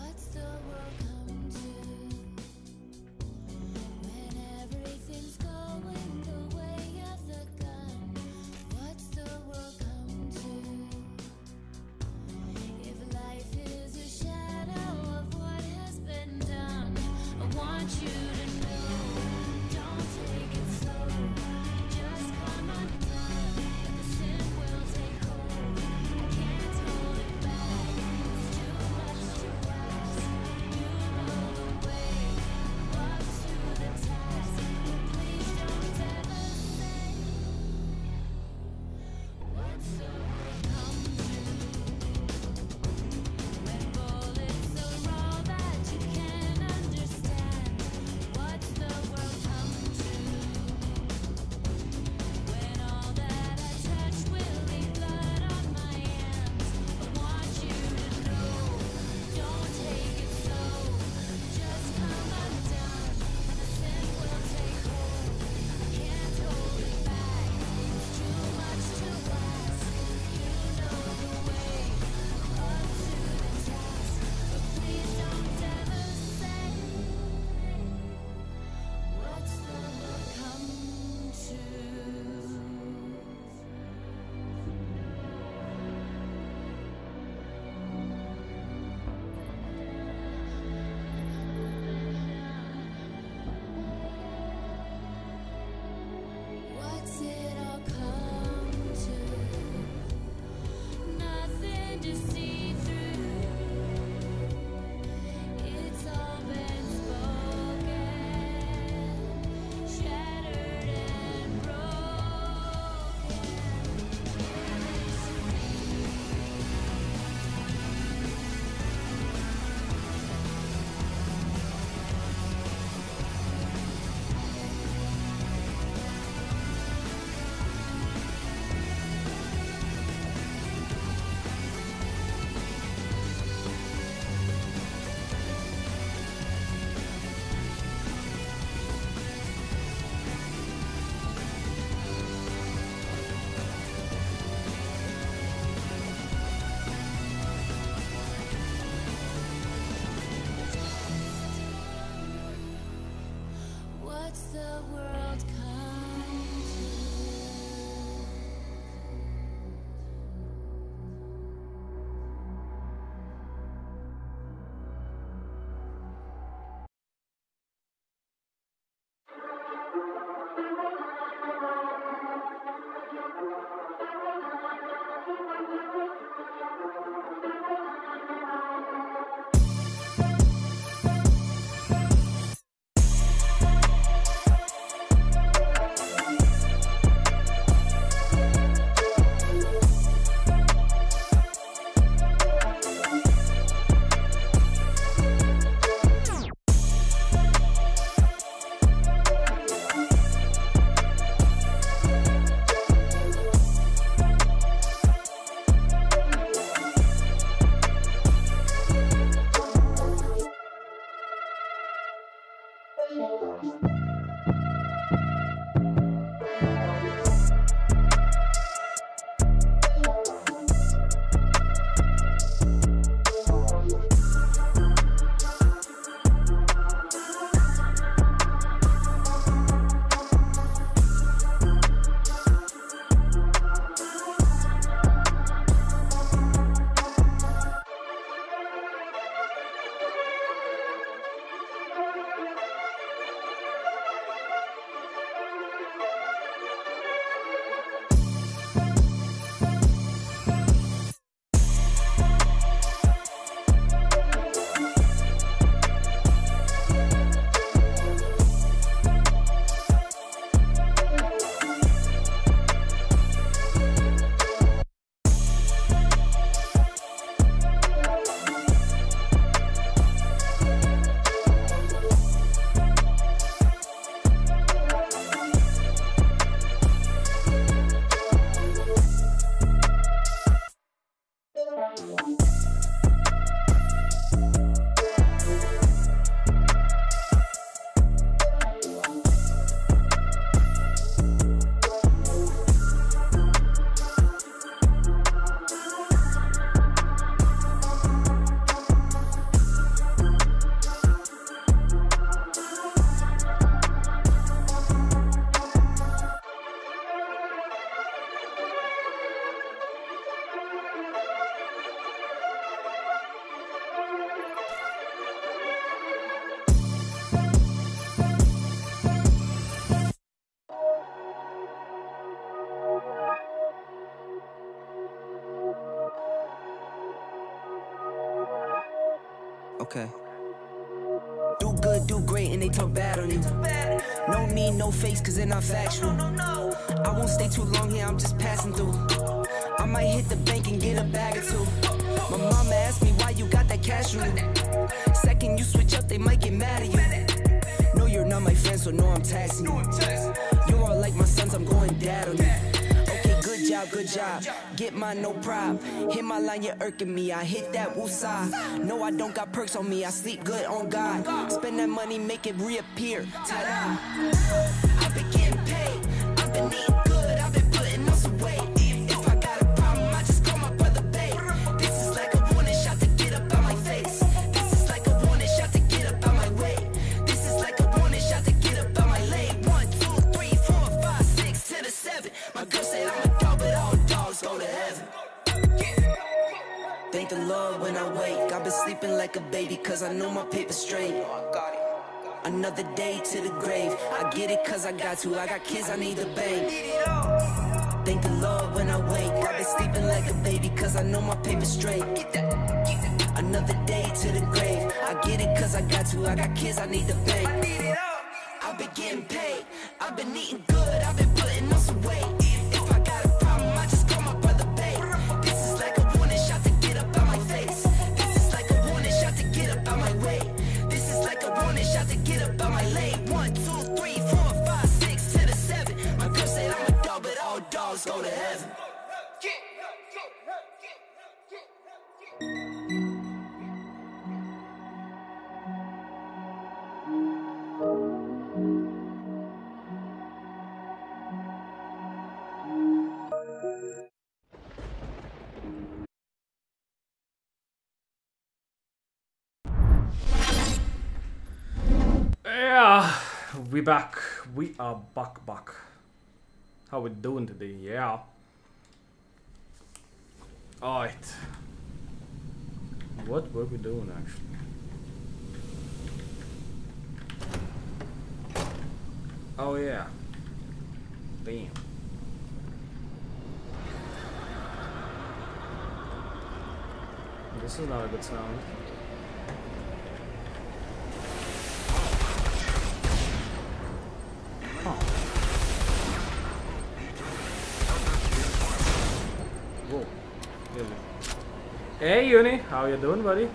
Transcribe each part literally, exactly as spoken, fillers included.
What's the world come to when everything's going the way of the gun? What's the world come to if life is a shadow of what has been done? I want you to know, don't take it slow, just come undone, and the sin will take hold. I can't hold it back, it's too much to ask. Okay. Do good, do great, and they talk bad on you. No need, no face, cause they're not factual. I won't stay too long here, I'm just passing through. I might hit the bank and get a bag or two. My mama asked me why you got that cash on you. Second you switch up, they might get mad at you. No, you're not my friend, so no, I'm taxing you. You're all like my sons, I'm going dad on you. Okay, good job, good job. Get mine, no problem. Hit my line, you're irking me. I hit that woosah. No, I don't got perks on me. I sleep good on God. Spend that money, make it reappear. Ta-da. I've been getting paid. I've been eating good. I've been putting on some weight. If I got a problem, I just call my brother babe. This is like a warning shot to get up out my face. This is like a warning shot to get up out my way. This is like a warning shot to get up out my lane. One, two, three, four, five, six to the seven. My girl said I'm a dog, but all dogs go to heaven. Thank the Lord when I wake. I've been sleeping like a baby, cause I know my paper's straight. Another day to the grave. I get it cause I got to. I got kids, I need the bank. Thank the Lord when I wake. I've been sleeping like a baby, cause I know my paper's straight. Another day to the grave. I get it cause I got to. I got kids, I need the bank. I've been getting paid. I've been eating good. I've been putting on some weight. If I got a problem, I just call my brother babe. This is like a warning shot to get up out my face. This is like a warning shot to get up out my way. This is like a warning shot to get up out my lane. One, two, three, four, five, six to the seven. My girl said I'm a dog, but all dogs go to heaven. Yeah, we back. We are back, back. How we doing today? Yeah. Alright. What were we doing actually? Oh yeah. Damn. This is not a good sound. Whoa. Really. Hey Uni, how you doing, buddy?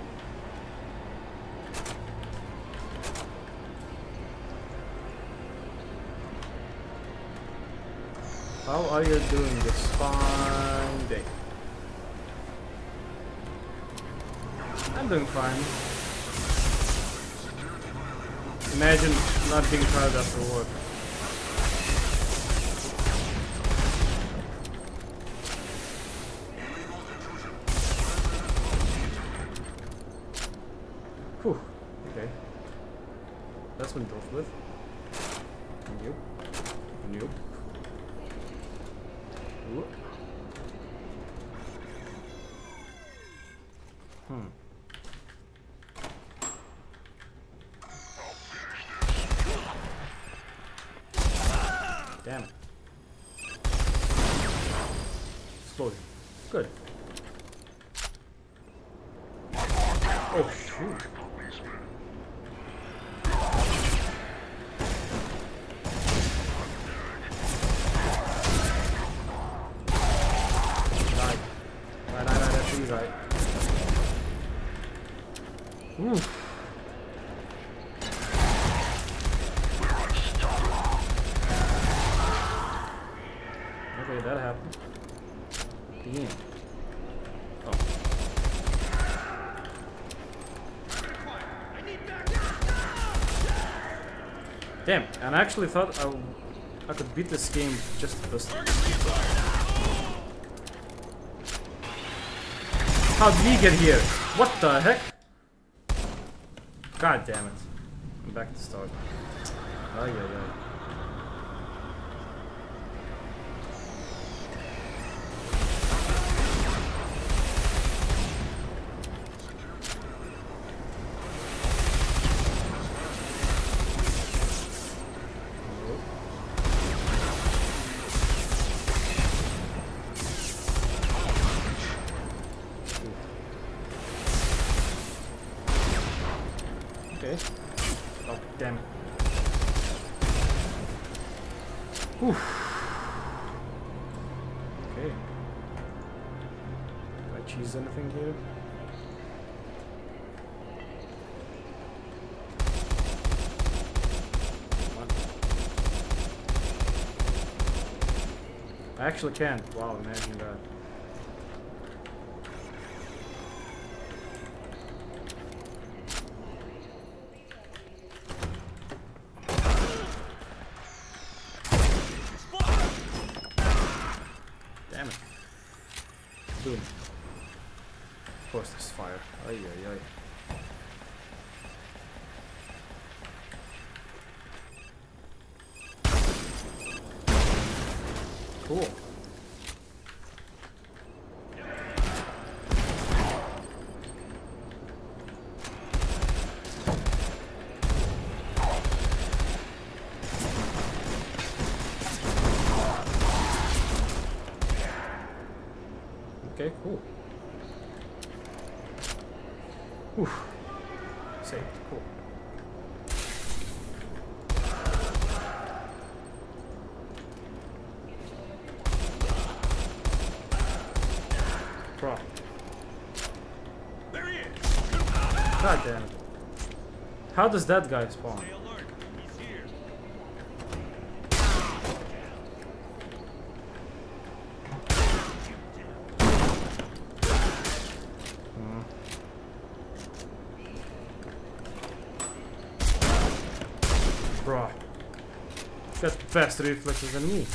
How are you doing this fine day? I'm doing fine. Imagine not being tired after work. Whew. Okay. That's been dealt with. Nope. Nope. Whoop. Hmm. Damn it. Explosion. Good. Oh shoot. Right. Right, right, right, that's easy, right. Oof. Okay, that happened. Damn. Oh. Damn, and I actually thought I, I could beat this game just this. How did he get here? What the heck? God damn it. I'm back to start. Oh yeah, yeah. Okay. Oh, damn it. Oof. Okay. Do I cheese anything here? I actually can't. Wow, imagine that. Damn it. Boom. Of course there's fire. Ay, ay, ay. Cool. Okay, cool. Whew. Saved. Cool. Bro. There he is. God damn it. How does that guy spawn? Stay alert. He's here. Hmm. Bro. He's got faster reflexes than me.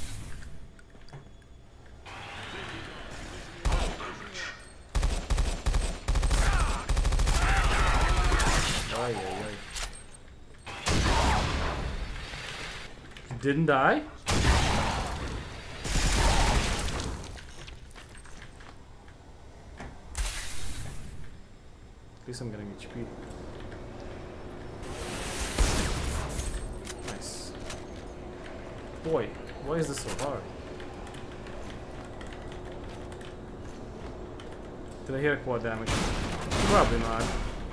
Ay, ay, ay. He didn't die? At least I'm getting H P. Nice. Boy, why is this so hard? Did I hear quad damage? Probably not.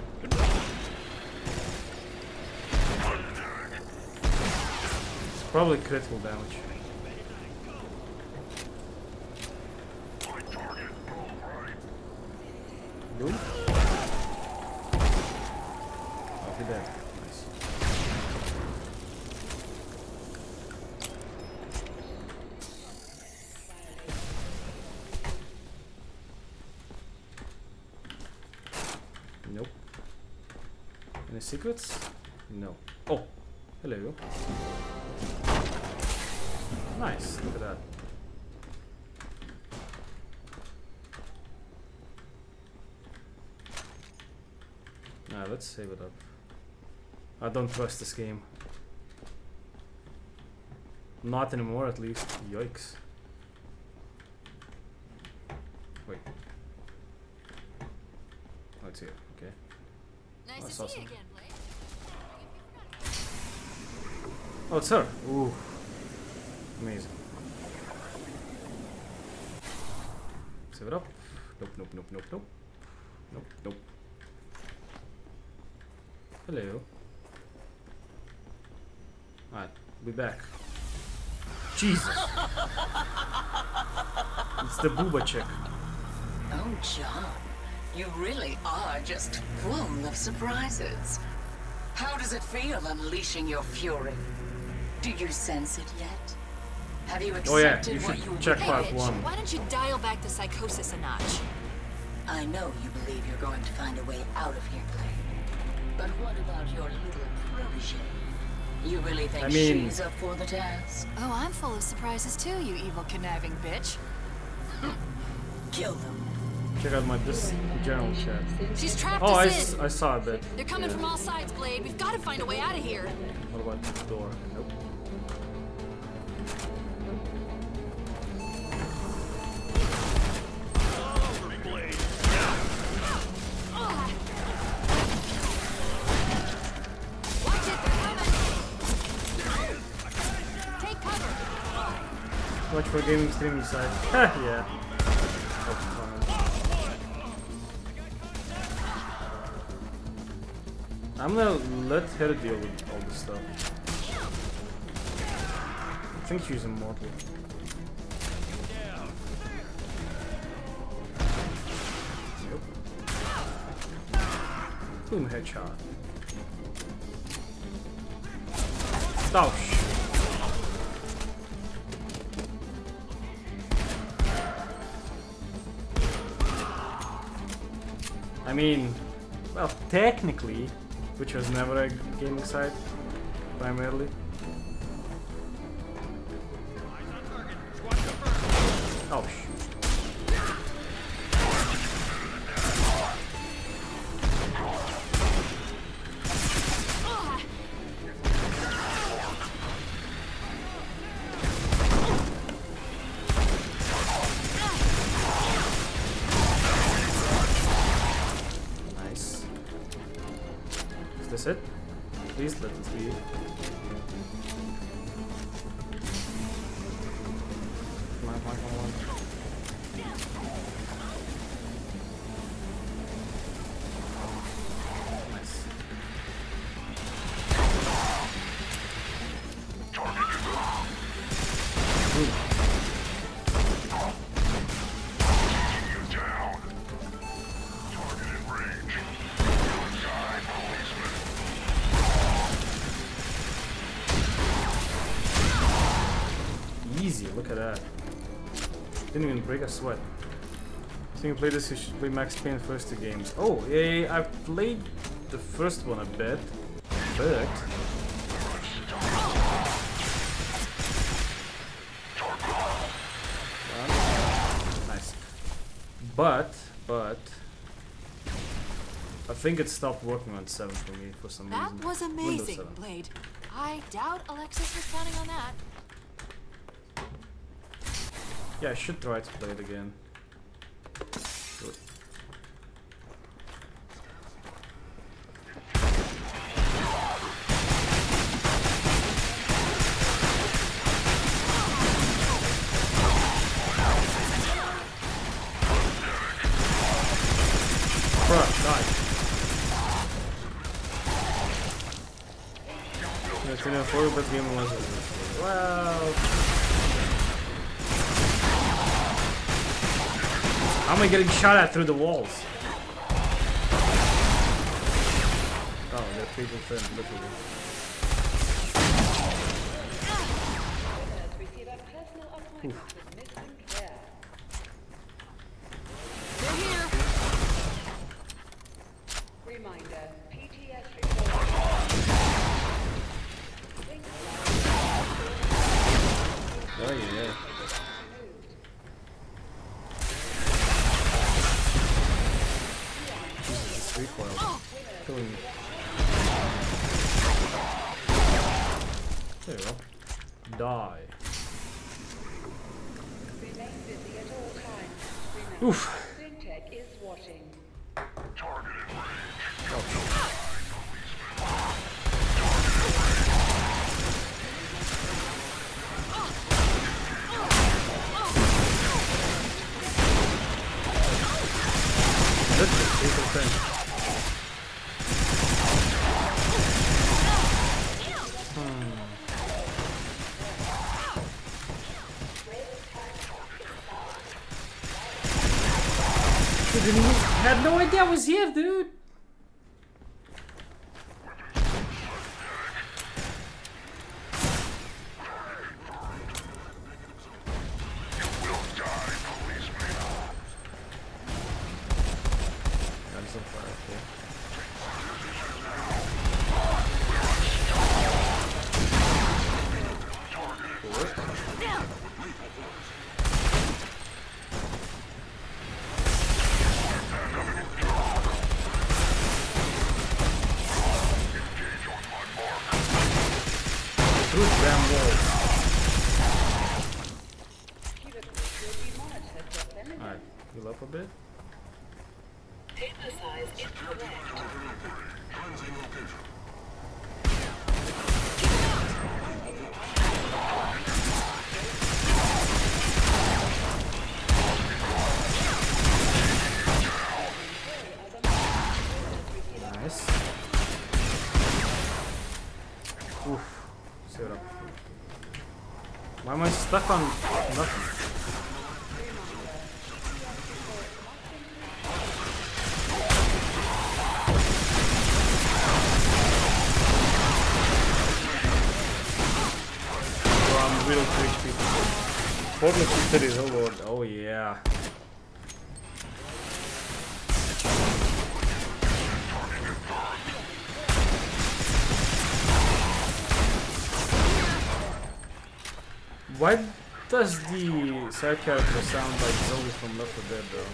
Probably critical damage. Boom. Oh, he dead. Nice. Nope. Any secrets? No. Oh, hello. Nice, look at that. Nah, let's save it up. I don't trust this game. Not anymore, at least. Yikes. Wait. Oh, it's here, okay. Nice That's to awesome. see you again, Blake. Oh, it's her. Ooh. Amazing. Save it up. Nope, nope, nope, nope, nope. Nope, nope. Hello. Alright, be back. Jesus! It's the booba chick. Oh, John, you really are just full of surprises. How does it feel unleashing your fury? Do you sense it yet? Have you Oh yeah, accepted you what should you check Hey, part bitch, one. why don't you dial back the psychosis a notch? I know you believe you're going to find a way out of here, Clay. But what about your little protege? You really think I mean- she's up for the task? Oh, I'm full of surprises too, you evil conniving bitch. Kill them. Check out my this general chat. She's trapped Oh, I, us s in. I saw a bit. They're coming Yeah. from all sides, Blade. We've got to find a way out of here. What about this door? Nope. Watch it, they're coming. Take cover. Watch for gaming streaming side. Ha, yeah. Oh, fine. I'm gonna let her deal with all this stuff. I think she's immortal. Yep. Boom, headshot. Oh, sh I mean, well, technically, which was never a gaming site, primarily. Oh, sh it? Please let us leave. Come on, come on, come on. Nice. Ooh. Easy, look at that. Didn't even break a sweat. I think you play this, you should play Max Payne first two games. Oh, yeah, yeah, yeah, I've played the first one a bit, but... Uh, nice. But, but... I think it stopped working on seven for me for some That reason. was amazing, Blade. I doubt Alexis was counting on that. Yeah, I should try to play it again. Good. Bruh, die. It's in a four, but game was well. How am I getting shot at through the walls? Oh, they're people thin, literally. Oof. They're here. Reminder, P T S report. Oh yeah. Recoil. Killing me. There you go. Die. Remain busy at all times. Remember, Oof. SiN is watching. That's a beautiful thing. I had no idea I was here, dude. Alright, heal up a bit. Paper size incorrect. Nice. stuck on nothing. Oh, I'm real quick, people. Fortnite two thirty, oh lord, oh yeah. Why does the side character sound like Zoe from Left four Dead though?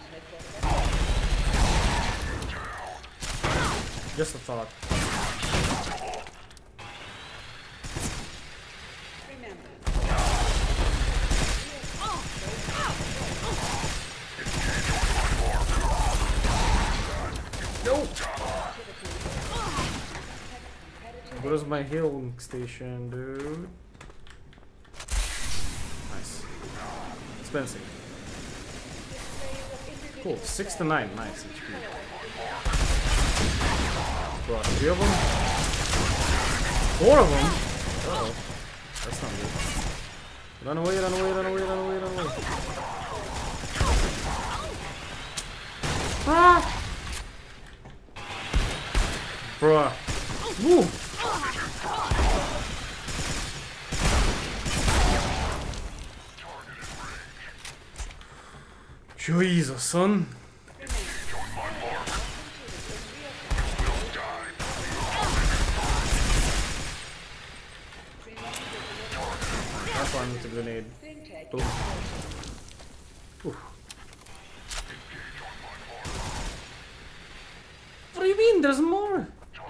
Just a thought. No! Where's my healing station, dude? Expensive. Cool, six to nine, nice H P. Brought three of them. Four of them? Uh oh. That's not good. Run away, run away, run away, run away, run away. Ah! Bruh. Woo! Jesus, son. That's one with the grenade. Boom. Ooh. What do you mean? There's more.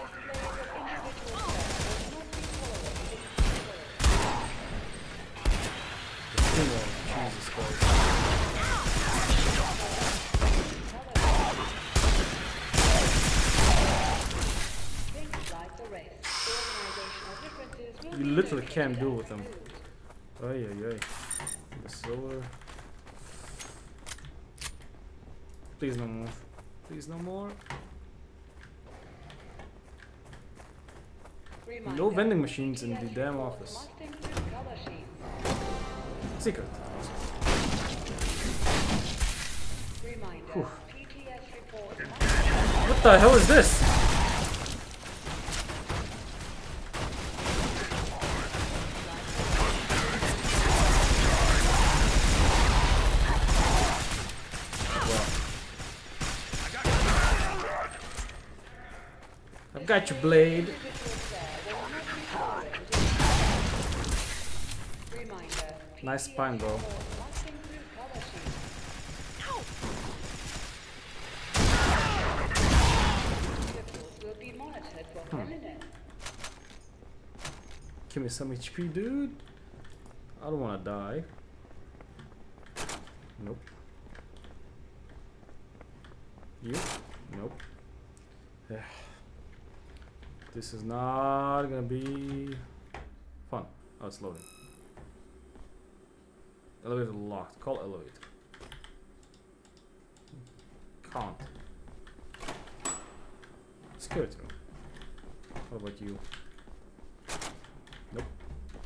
Jesus Christ. You literally can't do with them. Ay ay ay. The solar. Please no more. Please no more. No vending machines in the damn office. Secret. Whew. What the hell is this? I've got your blade. Nice spine, bro. Hmm. Give me some H P, dude. I don't want to die. Nope. You? Nope. This is not gonna be fun. Oh, it's loading. Elevator locked. Call elevator. Can't. Security room. What about you? Nope.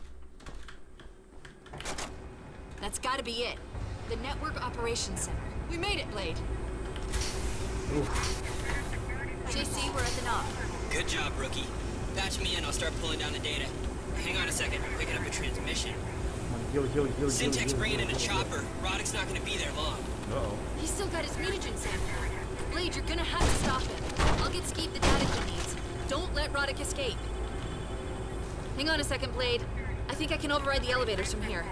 That's gotta be it. The Network Operations Center. We made it, Blade. Oof. J C, we're at the knob. Good job, rookie. Patch me in, I'll start pulling down the data. Hang on a second, I'm picking up a transmission. Heal, heal, heal, Syntax bringing in a chopper. Roddick's not gonna be there long. Uh-oh. He's still got his mutagen sample. Blade, you're gonna have to stop him. I'll get Skeet the data he needs. Don't let Roddick escape. Hang on a second, Blade. I think I can override the elevators from here.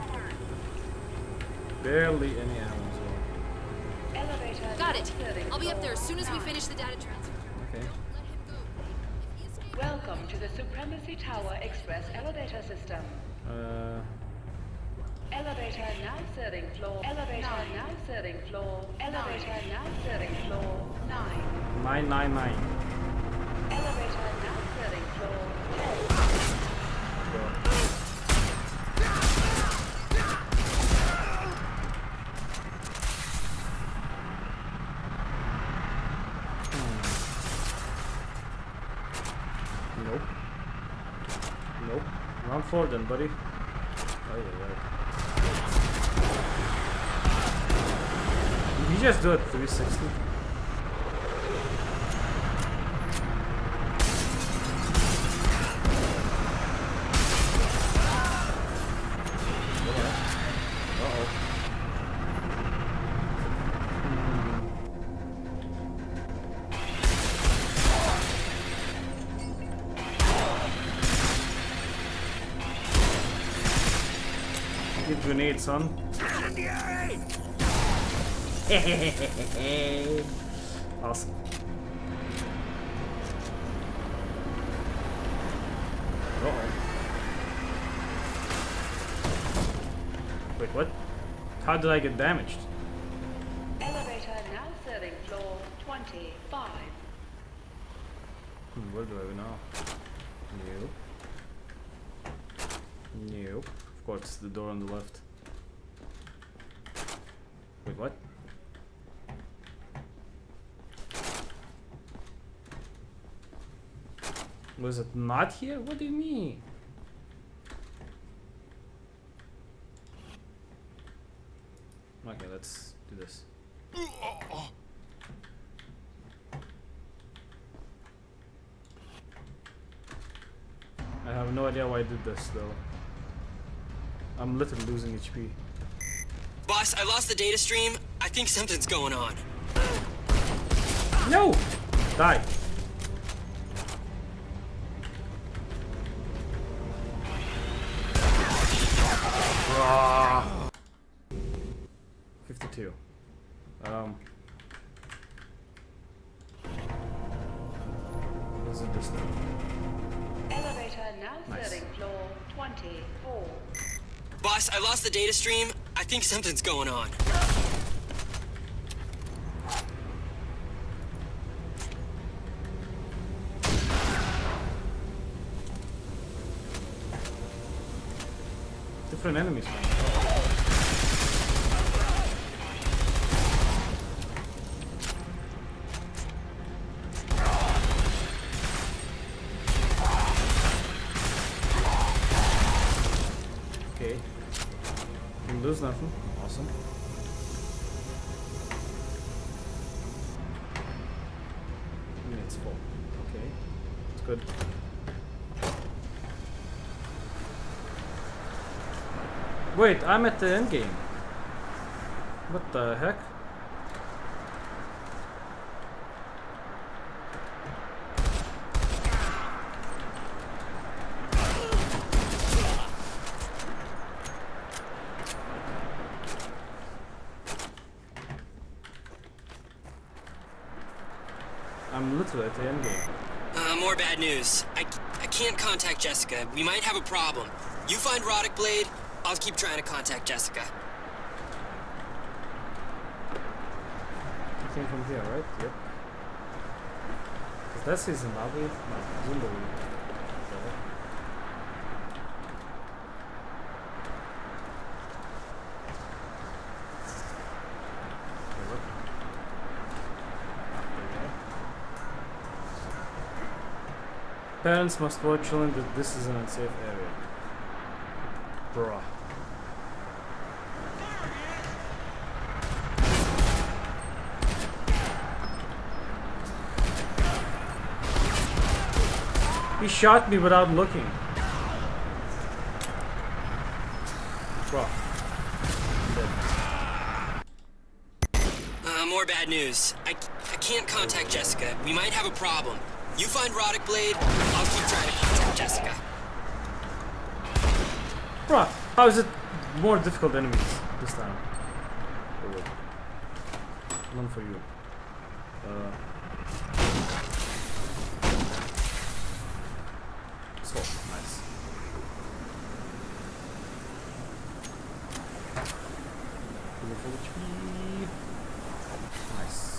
Barely any animals. Got it. I'll be up there as soon as we finish the data transfer. Okay. Welcome to the Supremacy Tower Express elevator system. Uh. Elevator now serving floor. Elevator nine. now serving floor. Elevator nine. now serving floor. Nine. Nine nine nine. Elevator now serving floor. Ten. Nope. Nope. Run for them, buddy. Oh, yeah, yeah. you just do it three sixty? Uh-oh. Give grenade, son. Awesome. Uh-oh. Wait, what? How did I get damaged? Elevator now serving floor twenty-five. Hmm, where do I go now? Nope. Nope. Of course, it's the door on the left. Wait, what? Was it not here? What do you mean? Okay, let's do this. I have no idea why I did this though. I'm literally losing H P. Boss, I lost the data stream. I think something's going on. No! Die. Ah. fifty-two. Um. Let's do this now. Elevator now Nice. serving floor twenty-four. Boss, I lost the data stream. I think something's going on. Different enemies, man. Okay. Didn't lose nothing. Awesome. Yeah, it's full. Okay. It's good. Wait, I'm at the end game. What the heck? I'm literally at the end game. Uh, more bad news. I, I can't contact Jessica. We might have a problem. You find Roddick Blade, I'll keep trying to contact Jessica. You came from here, right? Yep. Is that season lobby? No, Zumba. Parents must warn children that this is an unsafe area. Bruh. He shot me without looking. Bruh. Uh, more bad news. I, I can't contact Jessica. We might have a problem. You find Roddick Blade, I'll keep trying to contact Jessica. Bruh, how is it more difficult enemies this time? Oh, wait. One for you. Uh, so, nice. Full H P. Nice.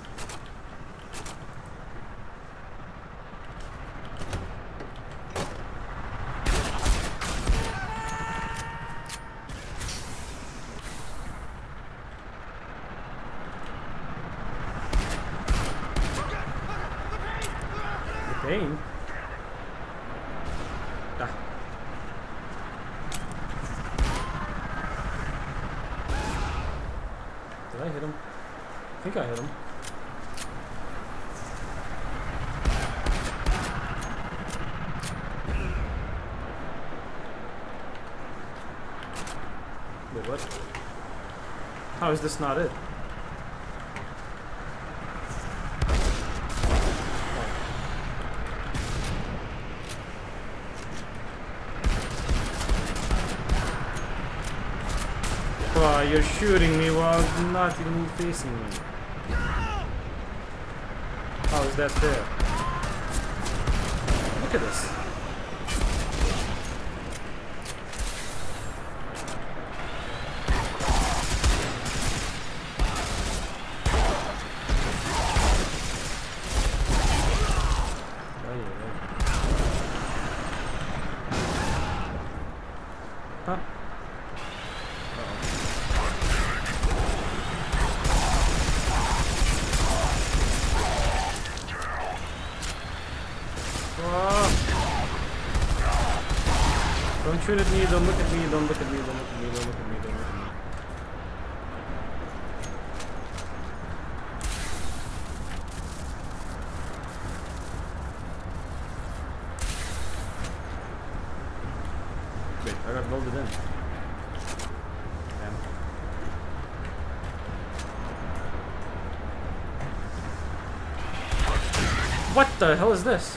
Pain. Ah. Did I hit him? I think I hit him. Wait, what? How is this not it? Oh, you're shooting me while not even facing me. How is that fair? Look at this. Huh? Don't shoot at me, don't look at me, don't look at me, don't look at me, don't look at me, don't look at me. Wait, I got loaded in. Damn. What the hell is this?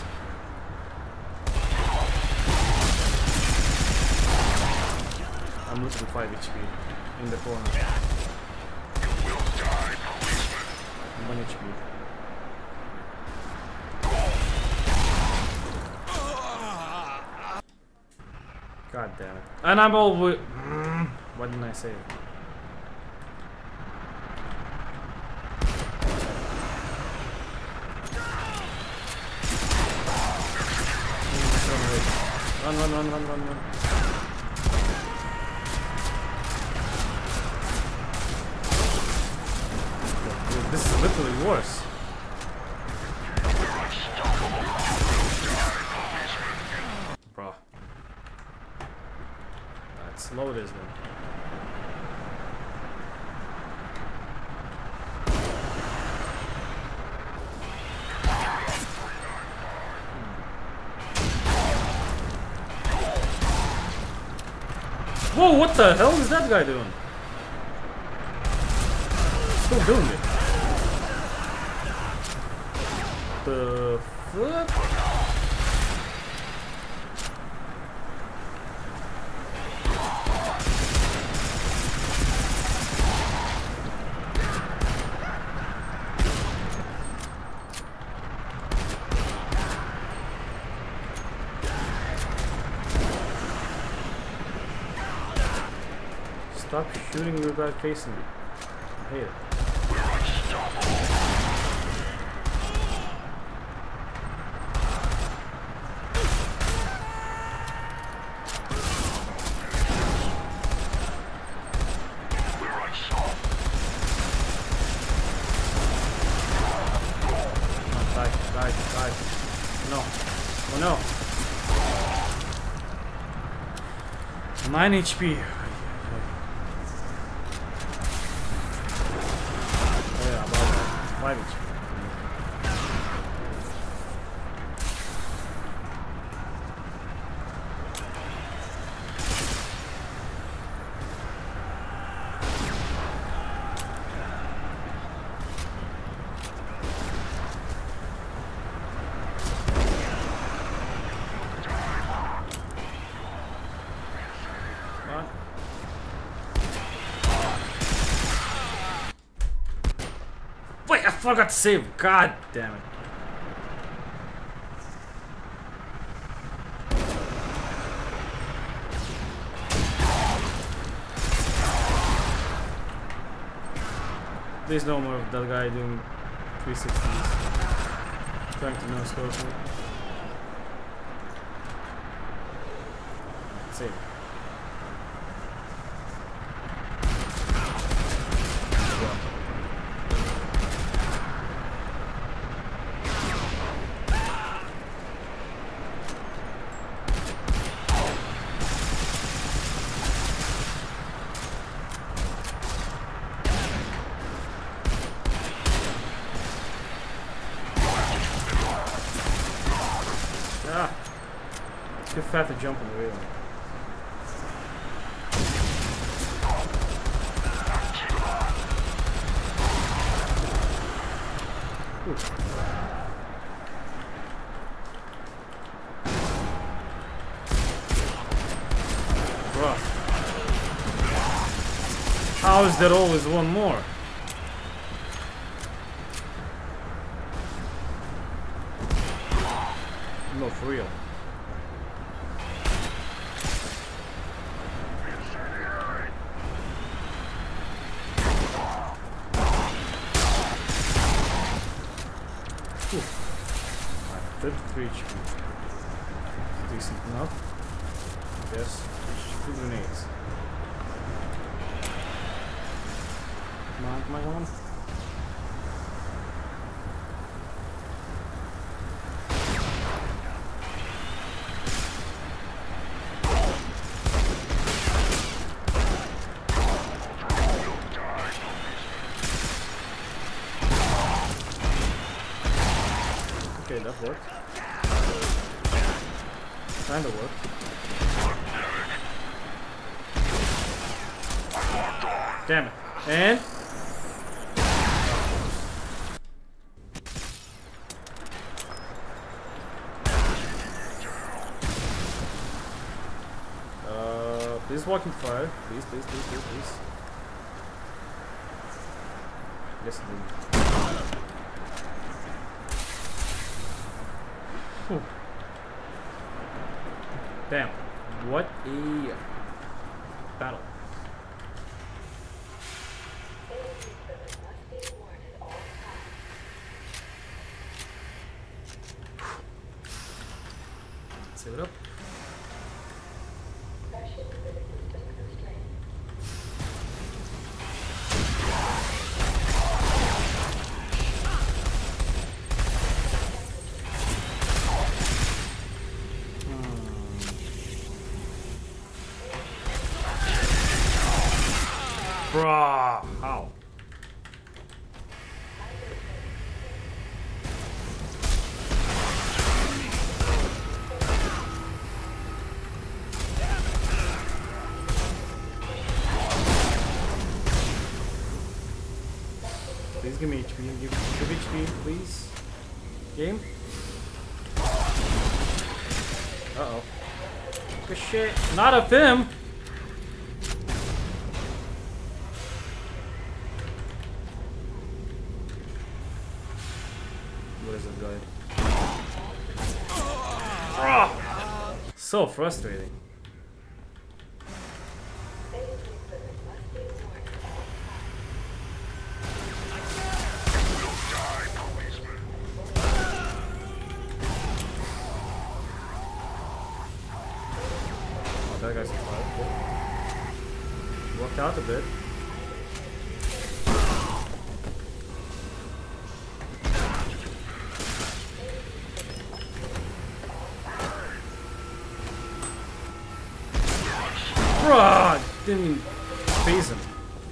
I'm losing five H P in the corner. one H P. God damn it. And I'm all wi- mm, what didn't I say? Run, run, run, run, run, run. Dude, this is literally worse. Bro. Let's slow this then. Whoa, what the hell is that guy doing? Still doing it. The fuck? Stop shooting the guy facing me. I hate it. Oh, die, die, die. No. Oh no. nine H P. five H P. What? Wait, I forgot to save. God damn it. There's no more of that guy doing three sixties. Trying to no scope me. Save. Too fat to jump on the railing. Bruh. How is there always one more? No, for real. thirty-three H P. Decent enough. Yes. Two grenades. Come on, come on, come on. Okay, that worked. Kinda worked. Damn it. And? Uh, please walk in fire. Please, please, please, please, please. Yes, indeed. Whew. Damn. What a battle. Save it up. Bruh, how? Please give me H P, give, give H P, please. Game? Uh-oh. Good shit. Not of him! What is it, guy? So frustrating. Oh, that guy's alive. Cool. Worked out a bit. Bruh! Didn't even phase him.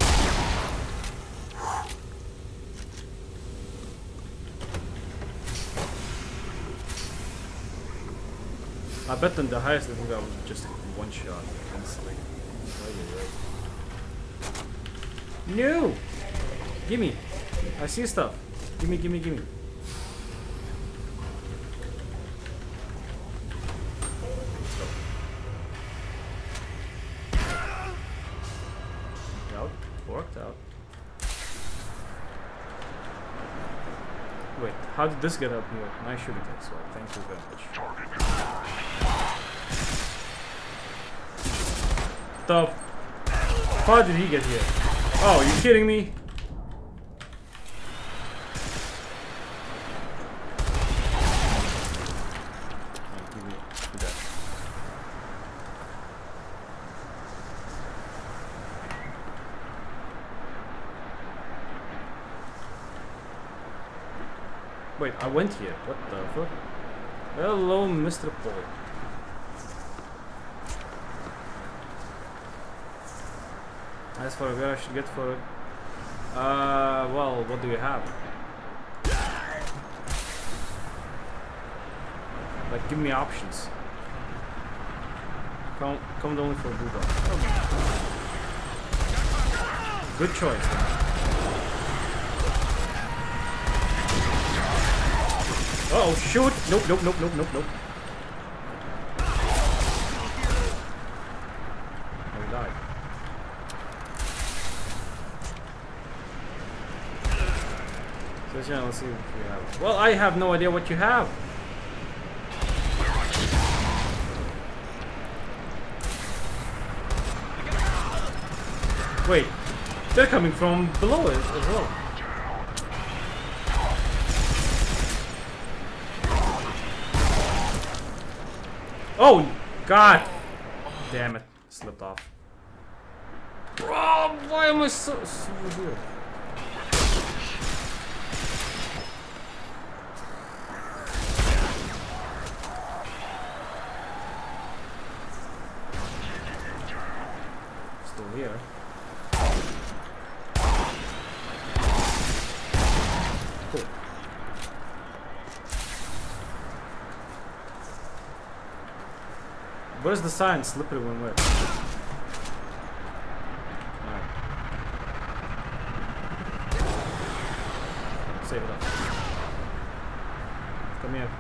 I bet them the highest I think I was just one shot instantly. No! Gimme! I see stuff. Gimme, gimme, gimme. Worked out. Wait, how did this get up here? Nice shooting tech sword. Thank you very much. The how did he get here? Oh, are you kidding me? Oh, give me that. Wait, I went here. What the fuck? Hello, Mister Paul. As for where I should get for it. Uh, well, what do you have? Like, give me options. Come, come only for Bulldog. Good choice. Man. Oh shoot! Nope, nope, nope, nope, nope, nope. Oh, he died. So yeah, let's see what we have. Well, I have no idea what you have. Wait, they're coming from below it as well. Oh, God! Damn it, slipped off. Bro, why am I so, so weird? Still here. Cool. Where's the sign? Slippery when wet. Alright. Save it up. Come here.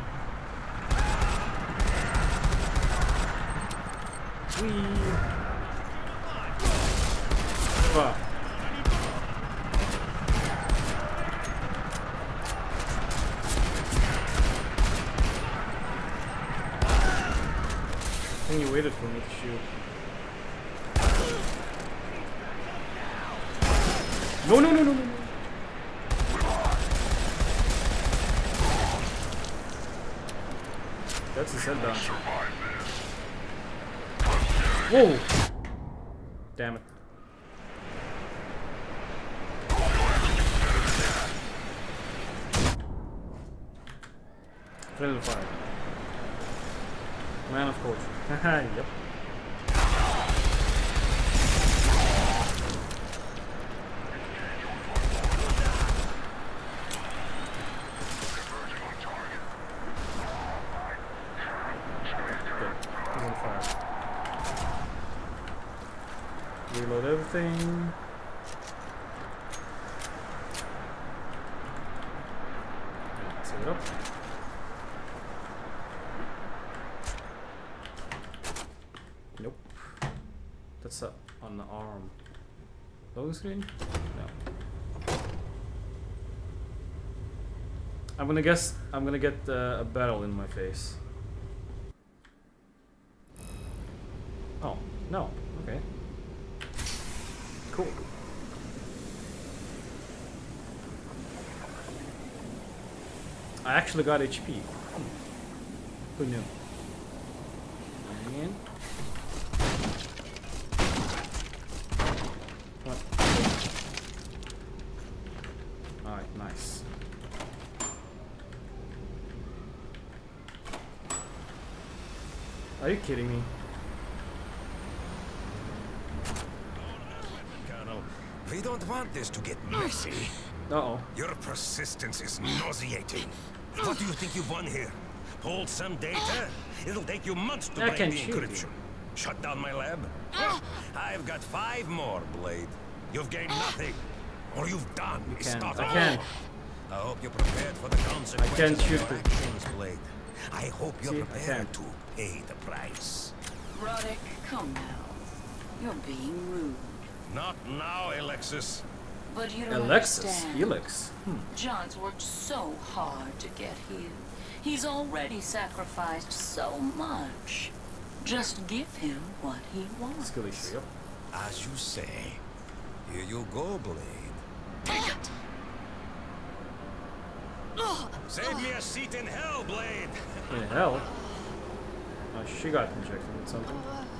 Whee! Fuck. I think you waited for me to shoot. No, no, no, no, no, no. That's his head down. Whoa! Damn it. Friendly fire. Man of course. Haha, yep. Reload everything. Save it up. Nope. That's up on the arm. Loading screen? No. I'm gonna guess I'm gonna get uh, a barrel in my face. Oh, no. Okay. Cool. I actually got H P. Hmm. Who knew? And what? Alright, nice. Are you kidding me? We don't want this to get messy. Uh-oh. Your persistence is nauseating. What do you think you've won here? Hold some data? It'll take you months to I break can the shoot encryption. you. Shut down my lab? Well, I've got five more, Blade. You've gained nothing. All you've done You is can't. start I over. can't. I hope you're prepared for the consequences can't of shoot your you. actions, Blade. I hope you're See, I prepared can't. to pay the price. Roddick, come now. You're being rude. Not now, Alexis. But you don't Alexis, understand. Helix. Hmm. John's worked so hard to get here. He's already sacrificed so much. Just give him what he wants. Skill issue, yep. As you say. Here you go, Blade. Take it! Save me a seat in hell, Blade! In hell? Oh, she got injected with something.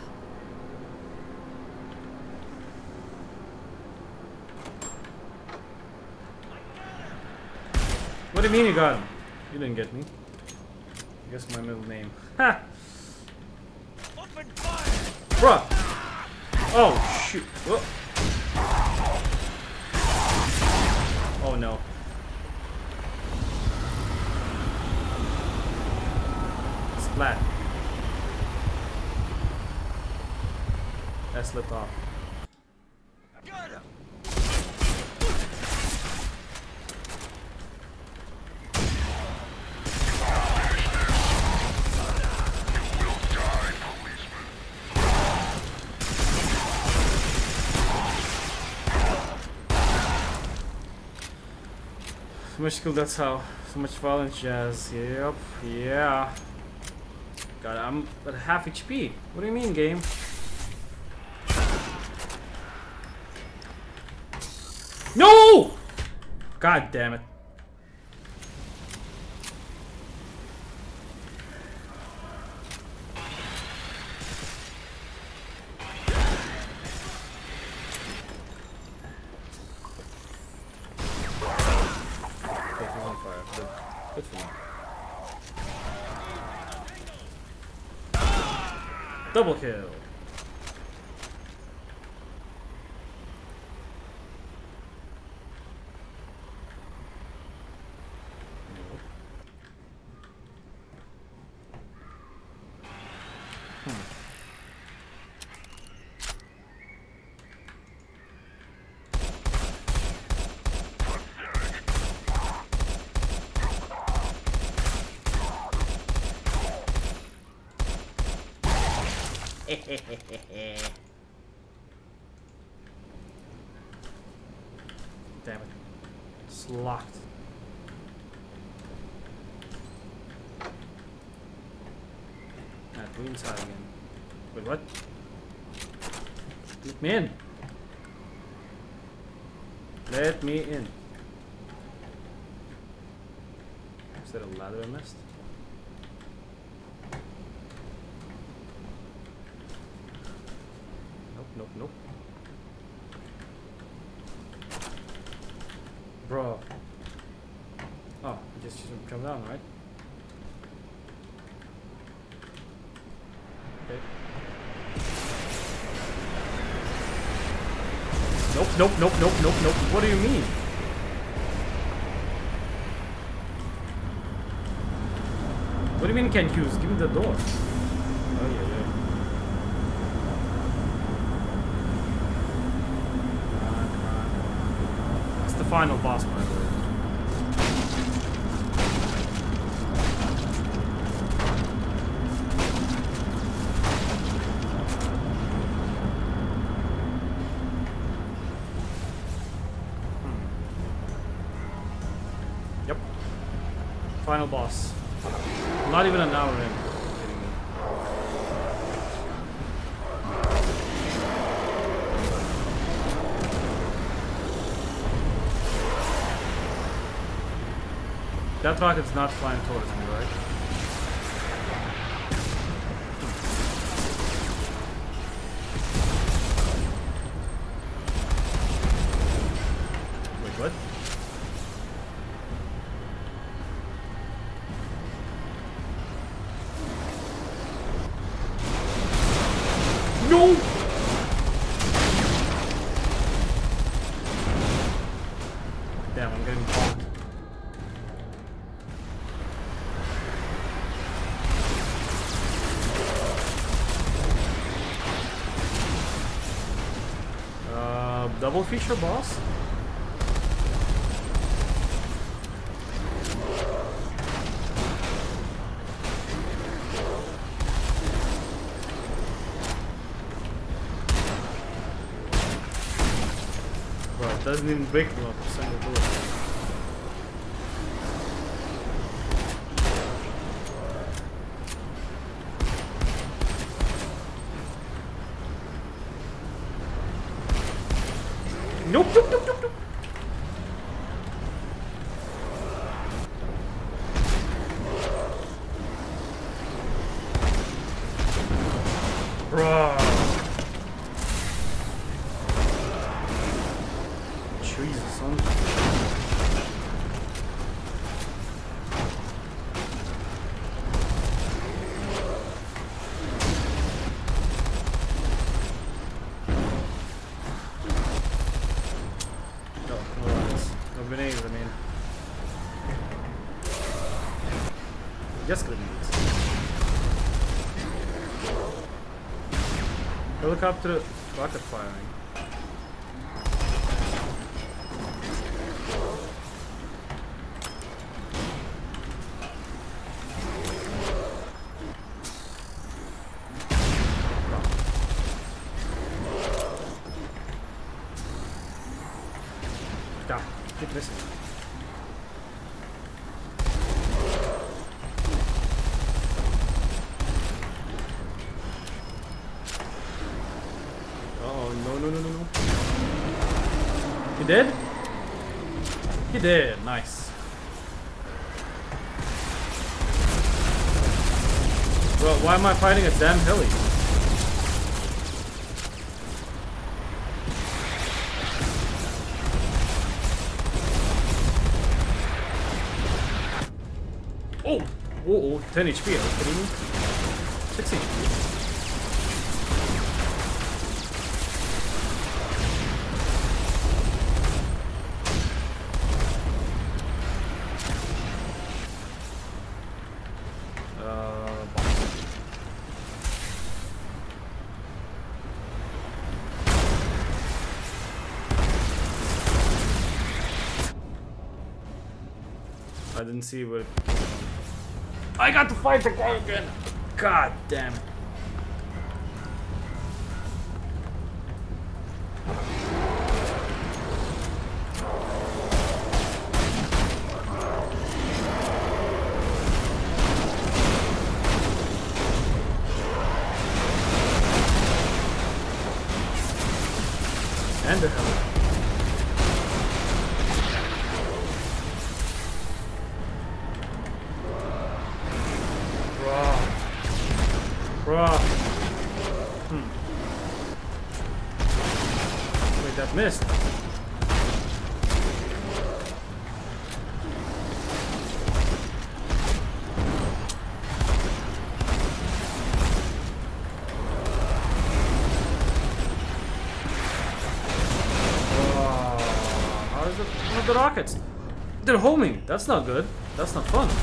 What do you mean you got him? You didn't get me. I guess my middle name. Ha! Open fire! Bruh! Oh, shoot. Whoa. Oh no. Splat. I slipped off. So much skill, that's how. So much violence, Jazz. Yep, yeah. God, I'm at half H P. What do you mean, game? No! God damn it. Good for me. Double kill. Hmm. Damn it. It's locked. Ah, go inside again. Wait, what? Let me in. Let me in. Is that a ladder I missed? Nope, nope, nope. Bro. Oh, you just jump down, right? Okay. Nope, nope, nope, nope, nope, nope. What do you mean? What do you mean can't use? Give me the door. Oh yeah, yeah. That's the final boss, by the way. Yep. Final boss. Not even an hour in. Are you kidding me? That rocket's not flying towards me, right? Wait, what? No! Damn, I'm getting bombed. Uh, double feature boss? It doesn't even break them up, it's single bullet. Nope, nope, nope, nope, nope. Bruh. Jesus, son. No, no rockets. No grenades, I mean. Just grenades. Helicopter rocket firing. God, keep missing. No, no, no, no, no. He did? He did. Nice. Bro, why am I fighting a damn heli? Oh! Whoa, oh, ten H P. Are you kidding me? six H P. I didn't see what. I got to fight the guy again. God damn. And the hell. Hmm. Wait, that missed. Oh, how is it? One of the rockets. They're homing. That's not good. That's not fun.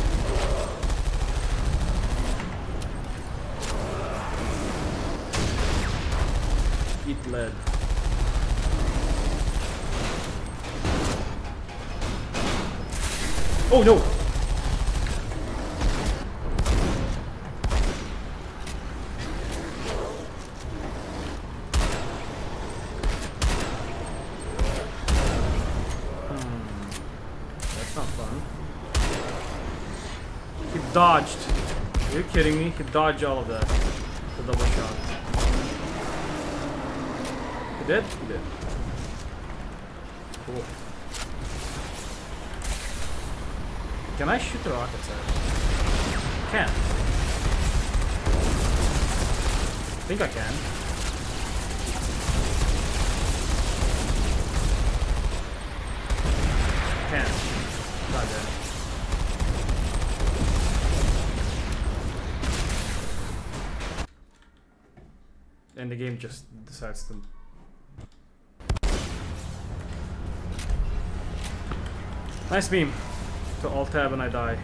Eat lead. Oh no! Hmm. That's not fun. He dodged. Are you kidding me? He dodged all of that. The double shot. He did? He did. Cool. Can I shoot the rockets at him? Can. I think I can. Can. Not dead. And the game just decides to. Nice beam. To alt tab and I die.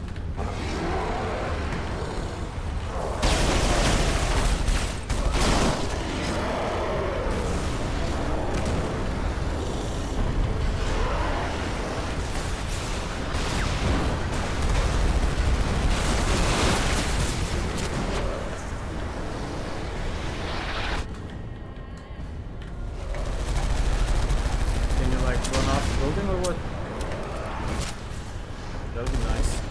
Can you like run off the building or what? That would be nice.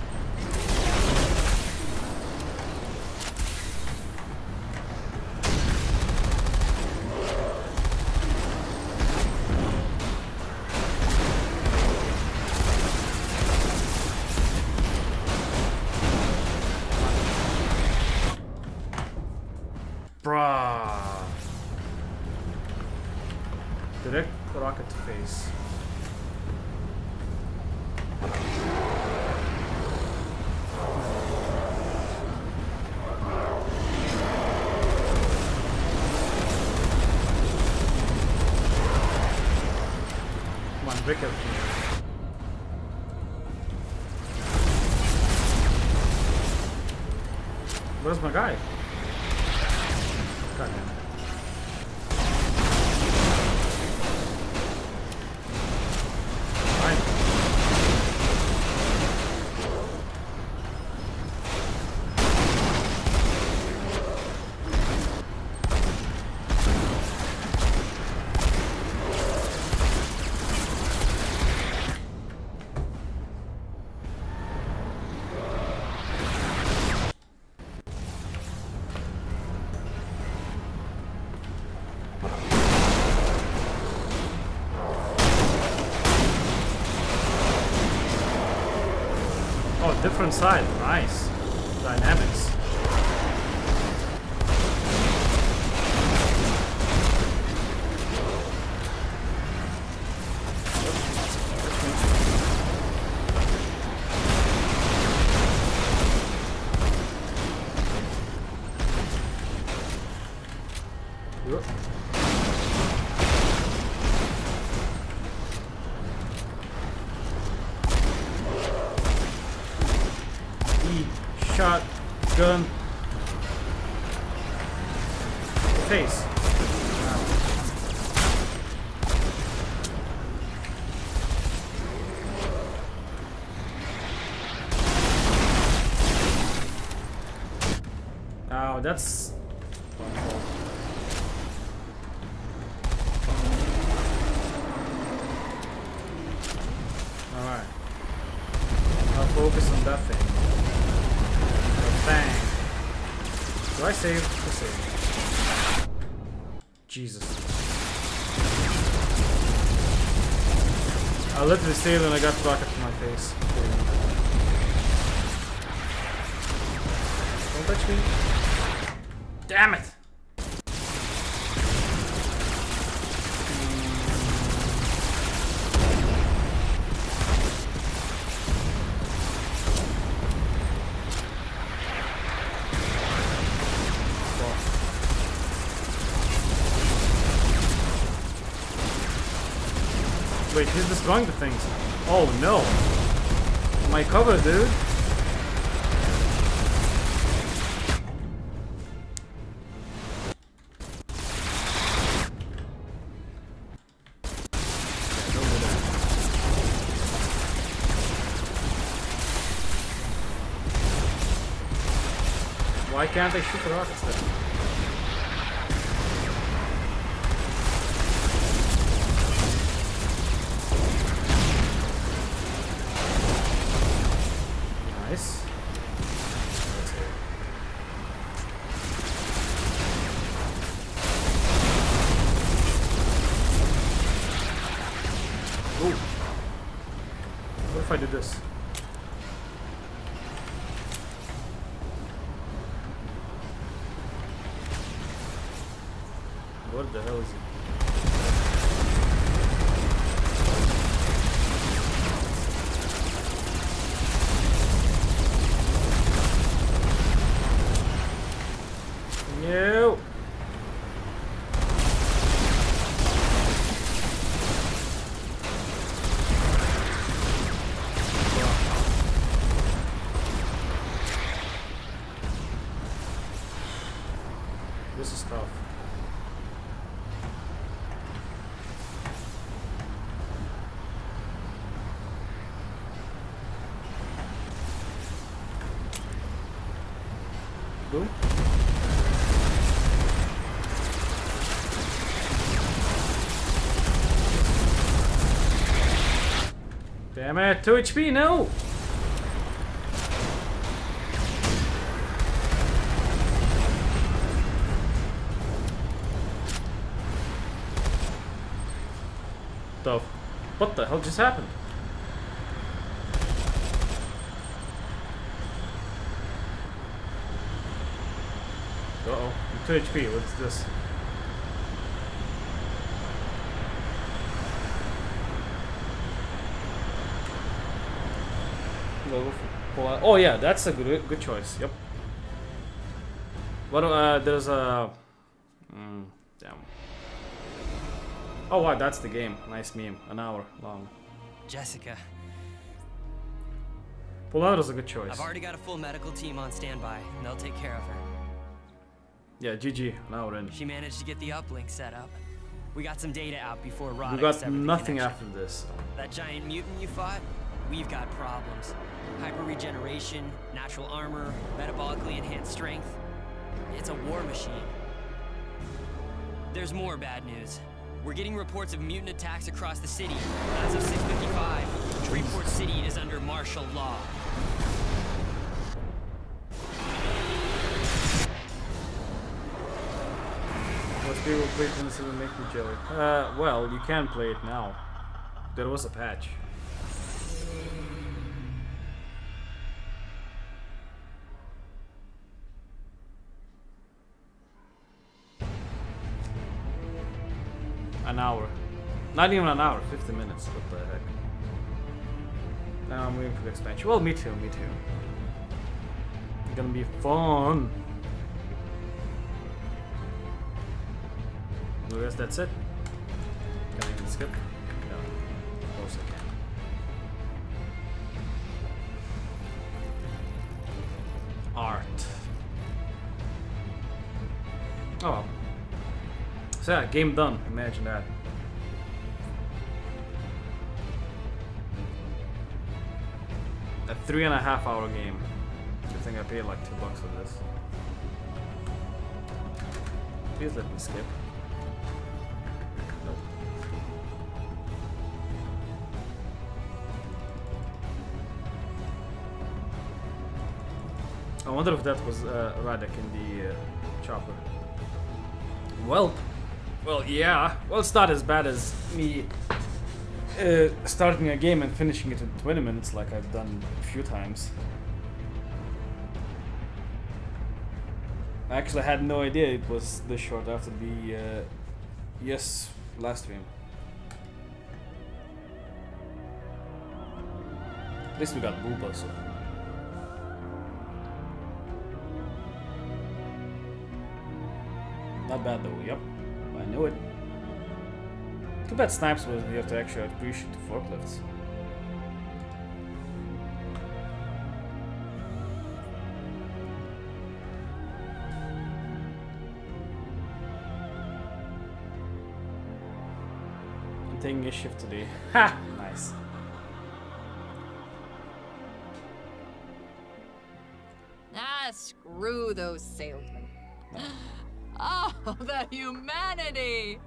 Bruh. Direct rocket to face. Come on, break everything. Where's my guy? God damn it. Oh, different side. Nice. Dynamics. Yep. Shotgun. Face. Oh, that's. Alright. I'll focus on that thing. Bang. Do I save? I save. Jesus. I literally saved and I got rocket to my face. Don't touch me. Damn it! Wait, he's destroying the things. Oh no. My cover, dude. Why can't I shoot the rockets then? Nice. That's it. Ooh. What if I did this? What the hell is it? No. This is tough. Boom. Damn it, two H P, no! The what the hell just happened? Uh oh, two H P, what's this? Oh yeah, that's a good good choice. Yep. What? Uh, there's a. Mm, damn. Oh wow, that's the game. Nice meme. An hour long. Jessica. Polara's a good choice. I've already got a full medical team on standby, and they'll take care of her. Yeah, G G. An hour in. She managed to get the uplink set up. We got some data out before Roddick We got severed the nothing connection. after this. That giant mutant you fought? We've got problems. Hyper regeneration, natural armor, metabolically enhanced strength. It's a war machine. There's more bad news. We're getting reports of mutant attacks across the city. As of six fifty-five, Freeport City is under martial law. Most people play it and will make me jelly. Uh, well, you can play it now. There was a patch. An hour. Not even an hour, fifty minutes. What the heck? Now I'm waiting for the expansion. Well, me too, me too. It's gonna be fun. I guess that's it. Can I even skip? No. Of course I can. Art. Oh well. So yeah, game done. Imagine that. A three and a half hour game. I think I paid like two bucks for this. Please let me skip. Nope. I wonder if that was uh, Radek in the uh, chopper. Well, well, yeah. Well, it's not as bad as me uh, starting a game and finishing it in twenty minutes, like I've done a few times. I actually had no idea it was this short after the uh, yes last stream. At least we got Booba, so. Not bad though, yep. I knew it. Too bad Snipes wasn't here to actually appreciate the forklifts. I'm taking a shift today. Ha! Nice. Ah, screw those salesmen. Oh, the humanity!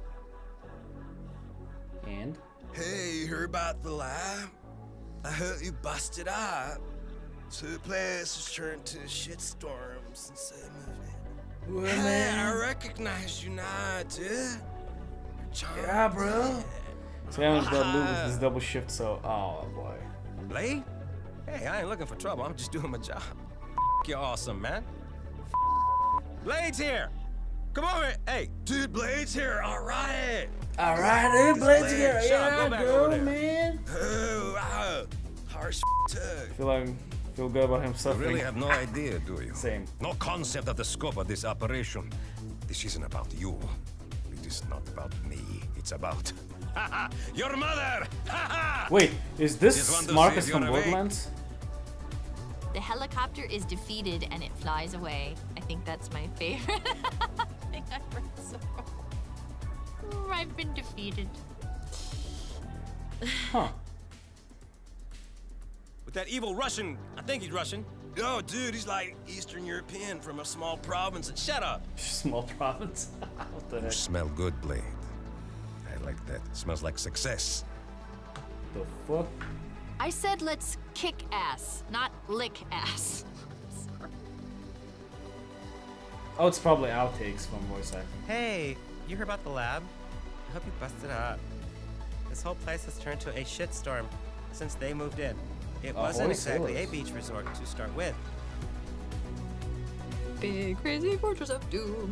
And? Hey, you heard about the lab? I heard you busted up. So the place has turned to a shitstorm since I moved in. Well, Hey, man. I recognize you now, dude. Yeah, bro. So I haven't got loot with this double shift, so oh boy. Blade? Hey, I ain't looking for trouble. I'm just doing my job. You're awesome, man. Blade's here. Come over. Hey, Dude, Blade's here, alright. Alright, dude, Blade's here. Shut up, go Yeah, back girl, over there. man. Oh, wow. Harsh too. Feel like feel good about him you suffering. really have no idea, do you? Same. No concept of the scope of this operation. This isn't about you. It is not about me. It's about your mother. Wait, is Just this want to Marcus see if from you're awake. Borderlands? The helicopter is defeated and it flies away. I think that's my favorite thing I've read so far. Oh, I've been defeated. Huh. With that evil Russian, I think he's Russian. Yo, dude, he's like Eastern European from a small province. Shut up. Small province. What the You heck? smell good, Blade. I like that. Smells like success. The fuck? I said let's kick ass, not lick ass. Oh, it's probably outtakes from voice acting. Hey, you heard about the lab? I hope you busted up. This whole place has turned to a shitstorm since they moved in. It Oh, wasn't holy exactly sailors. a beach resort to start with. Big crazy fortress of doom.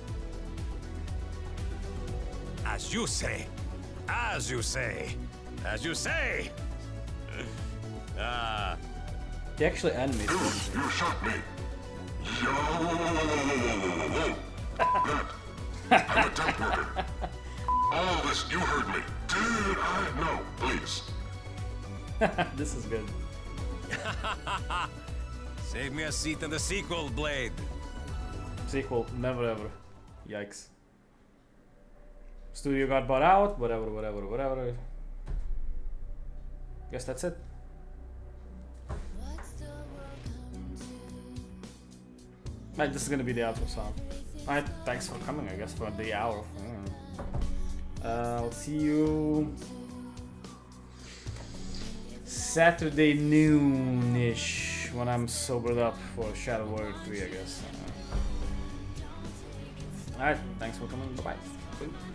As you say. As you say. As you say. Ah. He actually animated You, everything. you shot me. Yo! That. I'm a temp worker. All this, you heard me. Did I know? Please. This is good. Save me a seat in the sequel, Blade. Sequel, never ever. Yikes. Studio got bought out, whatever, whatever, whatever. Guess that's it. Right, this is gonna be the outro song. Alright, thanks for coming, I guess, for the hour. Uh, I'll see you Saturday noon-ish when I'm sobered up for Shadow Warrior three, I guess. Uh, Alright, thanks for coming. Bye-bye.